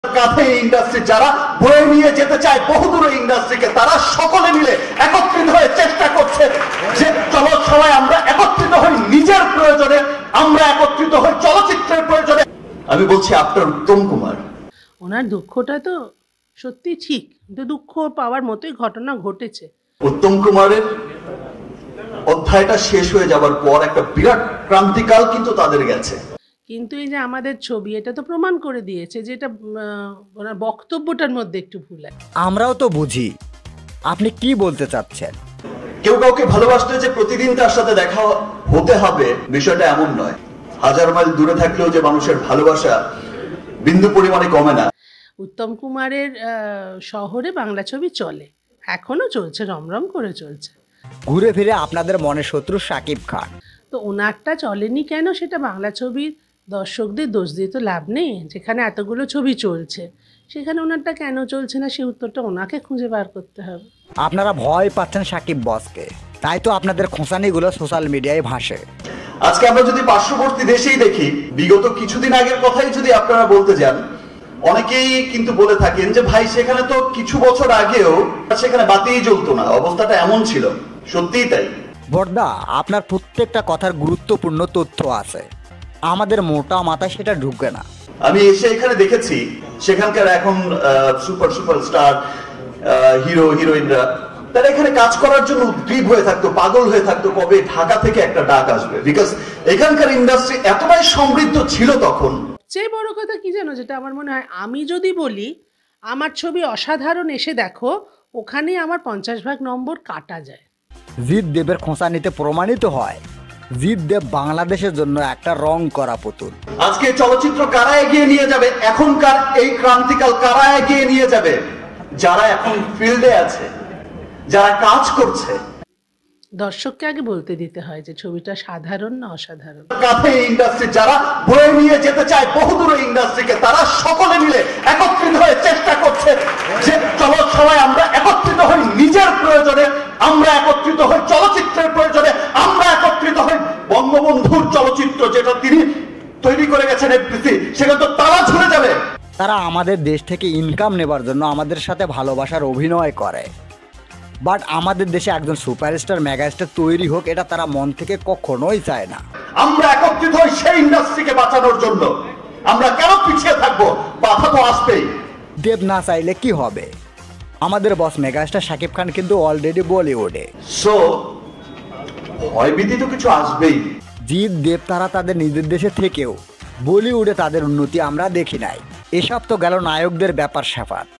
কাঁধে ইন্ডাস্ট্রি যারা বয়ে নিয়ে যেতে চায় বহুদূর ইন্ডাস্ট্রিকে, তারা সকলে মিলে একত্রিত হয়ে চেষ্টা করছে যে চলো সবাই আমরা একত্রিত হই নিজের প্রয়োজনে, আমরা একত্রিত হই চলচ্চিত্রের প্রয়োজনে। আমি বলছি আপনার উত্তম কুমার, ওনার দুঃখটা তো সত্যি ঠিক, কিন্তু দুঃখ পাওয়ার মতোই ঘটনা ঘটেছে। উত্তম কুমারের অধ্যায়টা শেষ হয়ে যাবার পর একটা বিরাট ক্রান্তিকাল কিন্তু তাদের গেছে। কিন্তু এই যে আমাদের ছবি, এটা তো প্রমাণ করে দিয়েছে যে এটা ওনার বক্তব্যটার মধ্যে একটু ভুল আছে। আমরাও তো বুঝি আপনি কি বলতে চাচ্ছেন। কেউ কাউকে ভালোবাসলে যে প্রতিদিন তার সাথে দেখা হতে হবে বিষয়টা এমন নয়। হাজার মাইল দূরে থাকলেও যে মানুষের ভালোবাসা বিন্দু পরিমাণে কমে না। উত্তম কুমারের শহরে বাংলা ছবি চলে, এখনো চলছে, রমরম করে চলছে। ঘুরে ফিরে আপনাদের মনে শত্রু শাকিব খান, তো ওনারটা চলেনি কেন, সেটা বাংলা ছবির দর্শকদের দোষ দিয়ে তো লাভ নেই। যেখানে এতগুলো ছবি চলছে সেখানে ওনারটা কেন চলছে না, সেই উত্তরটা ওনাকে খুঁজে বার করতে হবে। আপনারা ভয় পাচ্ছেন শাকিব বসকে, তাই তো আপনাদের খোঁচানিগুলো সোশ্যাল মিডিয়ায় ভাসে। আজকে আমরা যদি পার্শ্ববর্তী দেশেই দেখি, বিগত কিছুদিন আগের কথাই যদি আপনারা বলতে যান, অনেকেই কিন্তু বলে থাকেন যে ভাই সেখানে তো কিছু বছর আগেও সেখানে বাতিই জ্বলতো না, অবস্থাটা এমন ছিল। সত্যিই তাই। বর্দা, আপনার প্রত্যেকটা কথার গুরুত্বপূর্ণ তথ্য আছে, আমাদের মোটা মাথায় সেটা ঢুকবে না। আমি এসে এখানে দেখেছি সেখানকার এখন সুপারস্টার হিরো হিরোইনরা তারা এখানে কাজ করার জন্য উদ্গ্রীব হয়ে থাকতো, পাগল হয়ে থাকতো কবে ঢাকা থেকে একটা ডাক আসবে, বিকজ এখানকার ইন্ডাস্ট্রি এতটাই সমৃদ্ধ ছিল তখন। চেয়ে বড় কথা কি জানো, যেটা আমার মনে হয়, আমি যদি বলি আমার ছবি অসাধারণ এসে দেখো, ওখানেই আমার 50 নম্বর কাটা যায়। জিৎ দেবের খোঁচানিতে প্রমাণিত হয় জিৎ দেব বাংলাদেশের জন্য একটা রং করা পুতুল। আজকে চলচ্চিত্র কারা এগিয়ে নিয়ে যাবে, এখনকার এই ক্রান্তিকাল কারা এগিয়ে নিয়ে যাবে? যারা এখন ফিল্ডে আছে, যারা কাজ করছে। দর্শককে আগে বলতে দিতে হয় যে ছবিটা সাধারণ না অসাধারণ। কাঁধে ইন্ডাস্ট্রি যারা বয়ে নিয়ে যেতে চায় বহুদূর ইন্ডাস্ট্রিকে, তারা সকলে মিলে একত্রিত হয়ে চেষ্টা করছে যে চলো সবাই আমরা একত্রিত হই নিজের প্রয়োজনে, আমরা একত্রিত হই চলচ্চিত্রের প্রয়োজনে, আমরা একত্রিত হই বঙ্গবন্ধুর চলচ্চিত্র যেটা তিনি তৈরি করে গেছেন এফডিসি, সেখানে তো তালা ঝুলে যাবে। তারা আমাদের দেশ থেকে ইনকাম নেবার জন্য আমাদের সাথে ভালোবাসার অভিনয় করে, বাট আমাদের দেশে একজন সুপারস্টার মেগাস্টার তৈরি হোক, এটা তারা মন থেকে কখনোই চায় না। আমরা একত্রিত হই সেই ইন্ডাস্ট্রিকে বাঁচানোর জন্য। আমরা কেন পিছিয়ে থাকবো? বাধা তো আসবেই। দেব না চাইলে কি হবে? আমাদের বস মেগাস্টার শাকিব খান কিন্তু অলরেডি বলিউডে। সো ভয়ভীতি তো কিছু আসবেই। জিৎ দেব তারা তাদের নিজের দেশে থেকেও বলিউডে তাদের উন্নতি আমরা দেখি নাই। এসব তো গেল নায়কদের ব্যাপার স্যাপার।